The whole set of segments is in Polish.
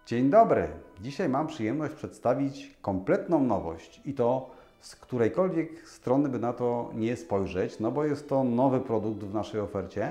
Dzień dobry. Dzisiaj mam przyjemność przedstawić kompletną nowość i to z którejkolwiek strony by na to nie spojrzeć, no bo jest to nowy produkt w naszej ofercie.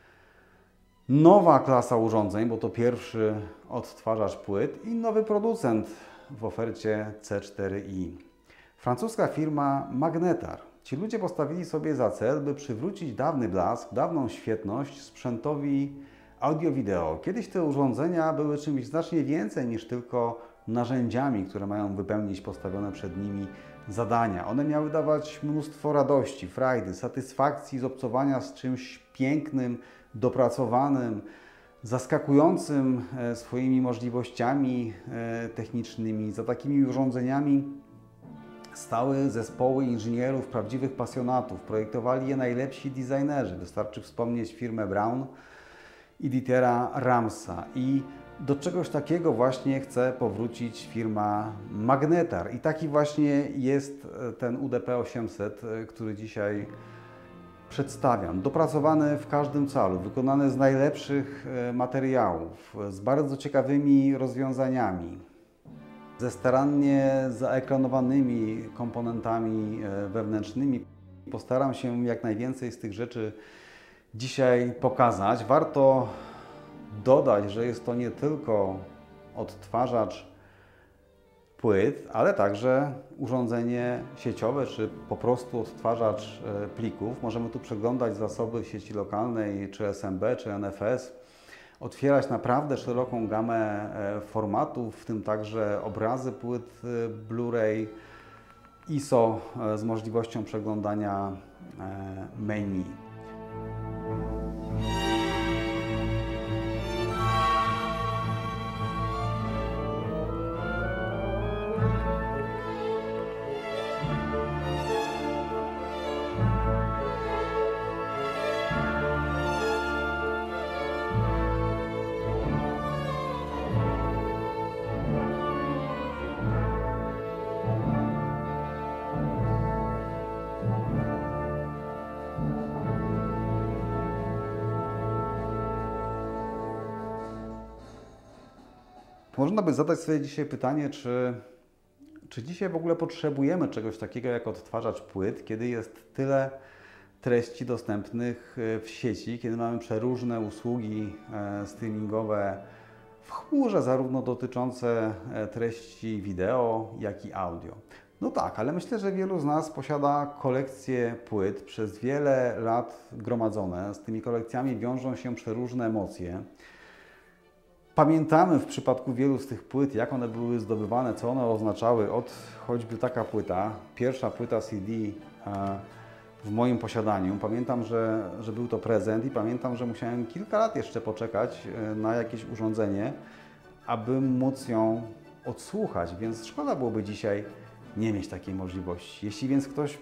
Nowa klasa urządzeń, bo to pierwszy odtwarzacz płyt i nowy producent w ofercie C4i. Francuska firma Magnetar. Ci ludzie postawili sobie za cel, by przywrócić dawny blask, dawną świetność sprzętowi audio-wideo. Kiedyś te urządzenia były czymś znacznie więcej niż tylko narzędziami, które mają wypełnić postawione przed nimi zadania. One miały dawać mnóstwo radości, frajdy, satysfakcji z obcowania z czymś pięknym, dopracowanym, zaskakującym swoimi możliwościami technicznymi. Za takimi urządzeniami stały zespoły inżynierów, prawdziwych pasjonatów. Projektowali je najlepsi designerzy. Wystarczy wspomnieć firmę Braun i Dietera Ramsa. I do czegoś takiego właśnie chce powrócić firma Magnetar. I taki właśnie jest ten UDP-800, który dzisiaj przedstawiam. Dopracowany w każdym calu, wykonany z najlepszych materiałów, z bardzo ciekawymi rozwiązaniami, ze starannie zaekranowanymi komponentami wewnętrznymi. Postaram się jak najwięcej z tych rzeczy dzisiaj pokazać. Warto dodać, że jest to nie tylko odtwarzacz płyt, ale także urządzenie sieciowe, czy po prostu odtwarzacz plików. Możemy tu przeglądać zasoby sieci lokalnej, czy SMB, czy NFS, otwierać naprawdę szeroką gamę formatów, w tym także obrazy płyt Blu-ray, ISO z możliwością przeglądania menu. Można by zadać sobie dzisiaj pytanie, czy dzisiaj w ogóle potrzebujemy czegoś takiego jak odtwarzacz płyt, kiedy jest tyle treści dostępnych w sieci, kiedy mamy przeróżne usługi streamingowe w chmurze, zarówno dotyczące treści wideo, jak i audio. No tak, ale myślę, że wielu z nas posiada kolekcje płyt przez wiele lat gromadzone. Z tymi kolekcjami wiążą się przeróżne emocje. Pamiętamy w przypadku wielu z tych płyt, jak one były zdobywane, co one oznaczały, od choćby taka płyta, pierwsza płyta CD w moim posiadaniu. Pamiętam, że był to prezent i pamiętam, że musiałem kilka lat jeszcze poczekać na jakieś urządzenie, aby móc ją odsłuchać, więc szkoda byłoby dzisiaj nie mieć takiej możliwości. Jeśli więc ktoś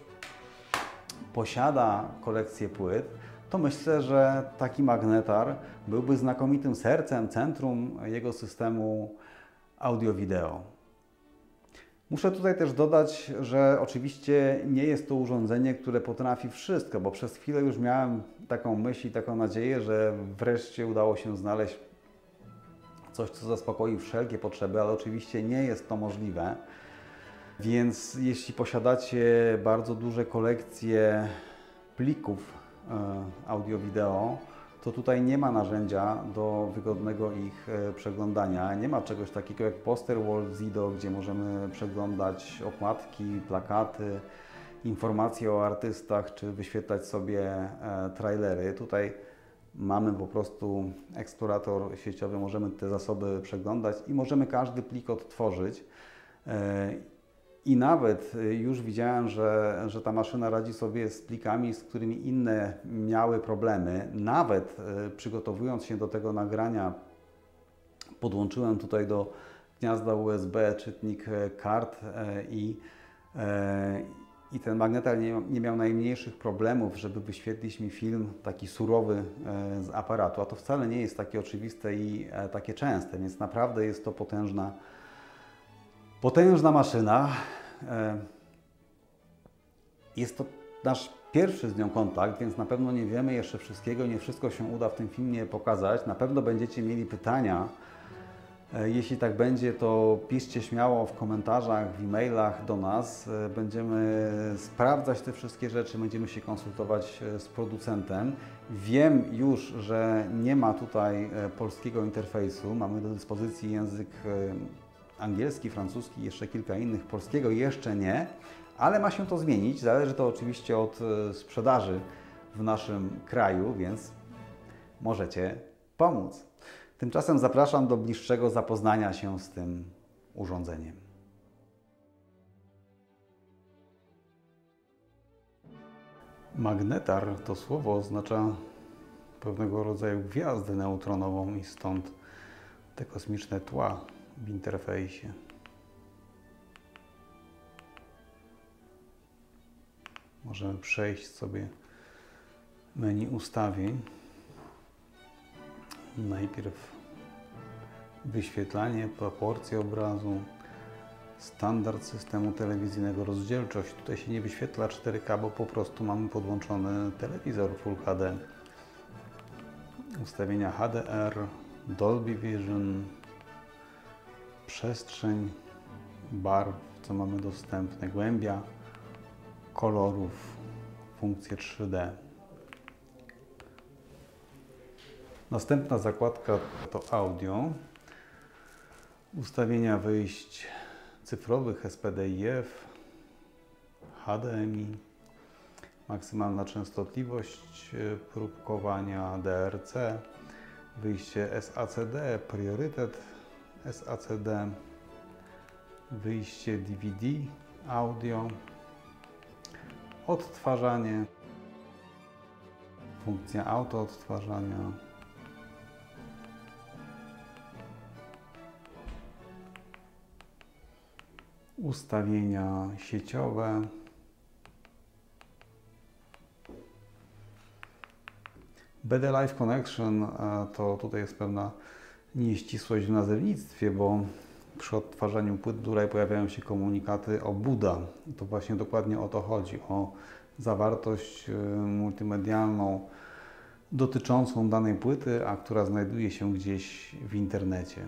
posiada kolekcję płyt, to myślę, że taki Magnetar byłby znakomitym sercem, centrum jego systemu audio-wideo. Muszę tutaj też dodać, że oczywiście nie jest to urządzenie, które potrafi wszystko, bo przez chwilę już miałem taką myśl i taką nadzieję, że wreszcie udało się znaleźć coś, co zaspokoi wszelkie potrzeby, ale oczywiście nie jest to możliwe. Więc jeśli posiadacie bardzo duże kolekcje plików audio-wideo, to tutaj nie ma narzędzia do wygodnego ich przeglądania. Nie ma czegoś takiego jak Poster Wall Zido, gdzie możemy przeglądać okładki, plakaty, informacje o artystach, czy wyświetlać sobie trailery. Tutaj mamy po prostu eksplorator sieciowy, możemy te zasoby przeglądać i możemy każdy plik odtworzyć. I nawet już widziałem, że ta maszyna radzi sobie z plikami, z którymi inne miały problemy. Nawet przygotowując się do tego nagrania, podłączyłem tutaj do gniazda USB czytnik kart i ten Magnetar nie miał najmniejszych problemów, żeby wyświetlić mi film taki surowy z aparatu. A to wcale nie jest takie oczywiste i takie częste, więc naprawdę jest to potężna maszyna. Jest to nasz pierwszy z nią kontakt, więc na pewno nie wiemy jeszcze wszystkiego, nie wszystko się uda w tym filmie pokazać. Na pewno będziecie mieli pytania Jeśli tak będzie, to piszcie śmiało w komentarzach, w e-mailach do nas. Będziemy sprawdzać te wszystkie rzeczy, będziemy się konsultować z producentem. Wiem już, że nie ma tutaj polskiego interfejsu. Mamy do dyspozycji język angielski, francuski, jeszcze kilka innych. Polskiego jeszcze nie, ale ma się to zmienić. Zależy to oczywiście od sprzedaży w naszym kraju, więc możecie pomóc. Tymczasem zapraszam do bliższego zapoznania się z tym urządzeniem. Magnetar to słowo oznacza pewnego rodzaju gwiazdę neutronową i stąd te kosmiczne tła w interfejsie. Możemy przejść sobie menu ustawień. Najpierw wyświetlanie, proporcje obrazu, standard systemu telewizyjnego, rozdzielczość. Tutaj się nie wyświetla 4K, bo po prostu mamy podłączony telewizor Full HD. Ustawienia HDR, Dolby Vision, przestrzeń barw, co mamy dostępne, głębia kolorów, funkcje 3D. Następna zakładka to audio. Ustawienia wyjść cyfrowych SPDIF, HDMI, maksymalna częstotliwość próbkowania DRC, wyjście SACD, priorytet SACD, wyjście DVD, audio, odtwarzanie, funkcja autoodtwarzania, ustawienia sieciowe, BD Live Connection to tutaj jest pewna nieścisłość w nazewnictwie, bo przy odtwarzaniu płyt Blu-ray pojawiają się komunikaty o Buda. To właśnie dokładnie o to chodzi, o zawartość multimedialną dotyczącą danej płyty, a która znajduje się gdzieś w internecie.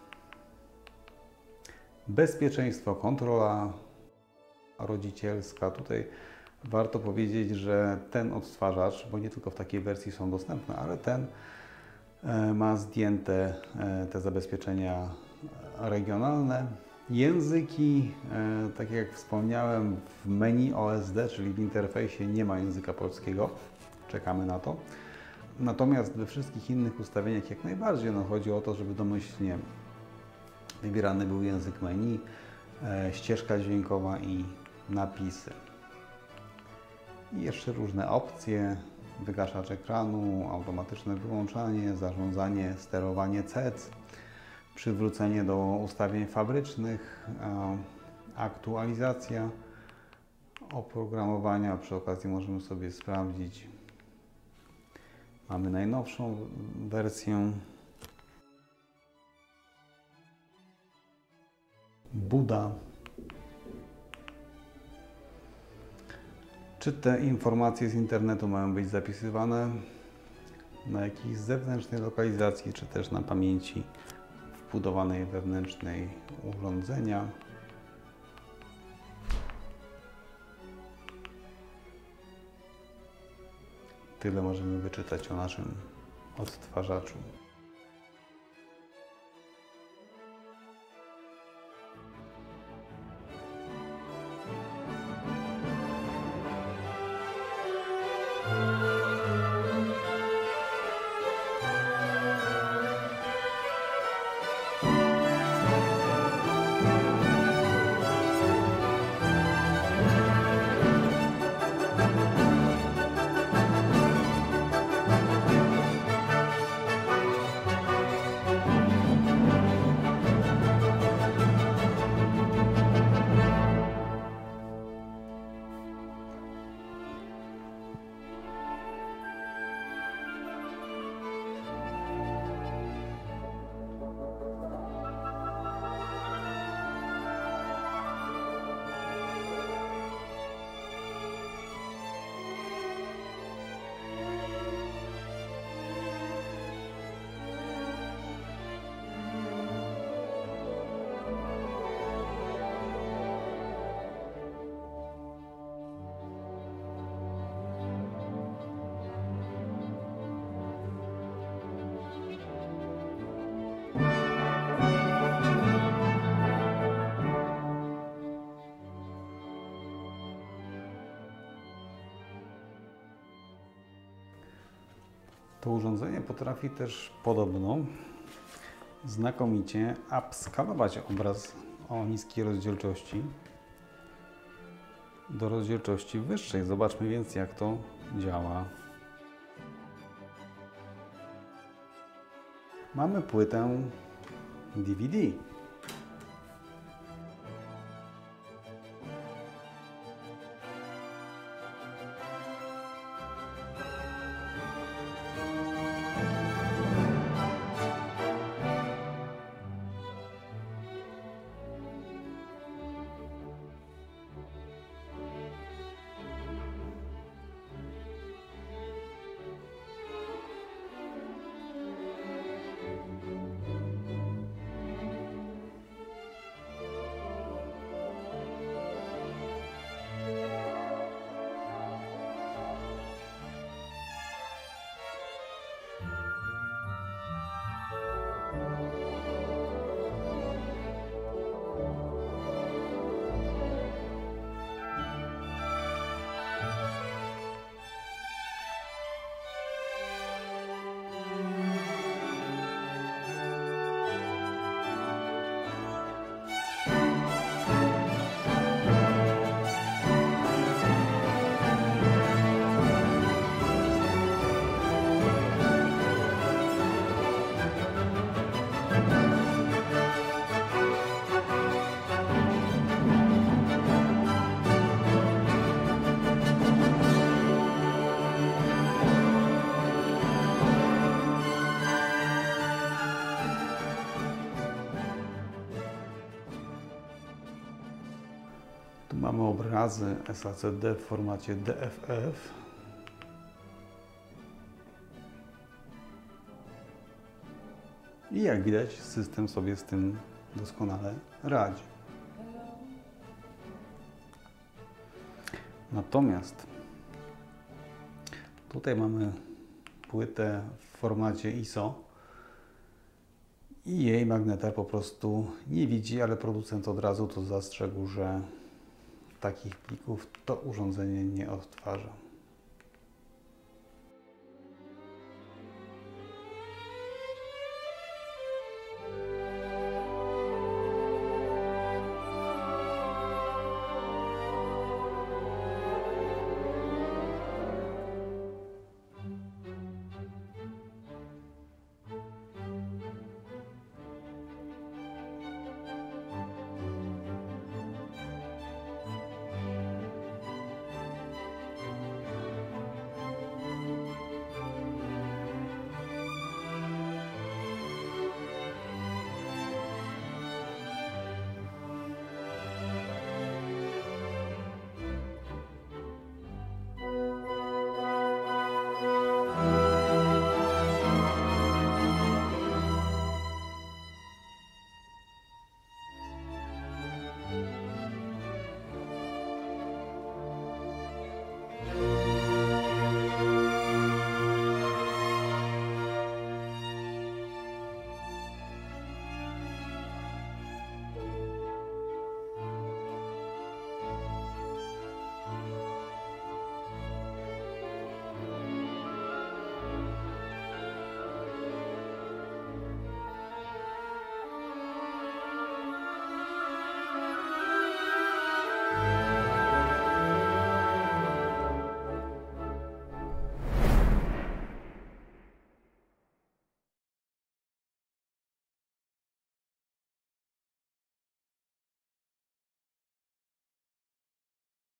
Bezpieczeństwo, kontrola rodzicielska. Tutaj warto powiedzieć, że ten odtwarzacz, bo nie tylko w takiej wersji są dostępne, ale ten ma zdjęte te zabezpieczenia regionalne. Języki, tak jak wspomniałem, w menu OSD, czyli w interfejsie nie ma języka polskiego. Czekamy na to. Natomiast we wszystkich innych ustawieniach jak najbardziej chodzi o to, żeby domyślnie wybierany był język menu, ścieżka dźwiękowa i napisy. I jeszcze różne opcje, wygaszacz ekranu, automatyczne wyłączanie, zarządzanie, sterowanie CEC, przywrócenie do ustawień fabrycznych, aktualizacja oprogramowania. Przy okazji możemy sobie sprawdzić. Mamy najnowszą wersję. Buda. Czy te informacje z internetu mają być zapisywane na jakiejś zewnętrznej lokalizacji, czy też na pamięci wbudowanej wewnętrznej urządzenia. Tyle możemy wyczytać o naszym odtwarzaczu. To urządzenie potrafi też podobno znakomicie upskalować obraz o niskiej rozdzielczości do rozdzielczości wyższej. Zobaczmy więc, jak to działa. Mamy płytę DVD. Tu mamy obrazy SACD w formacie DFF. I jak widać, system sobie z tym doskonale radzi. Natomiast tutaj mamy płytę w formacie ISO i jej magnetar po prostu nie widzi, ale producent od razu to zastrzegł, że takich plików to urządzenie nie odtwarza.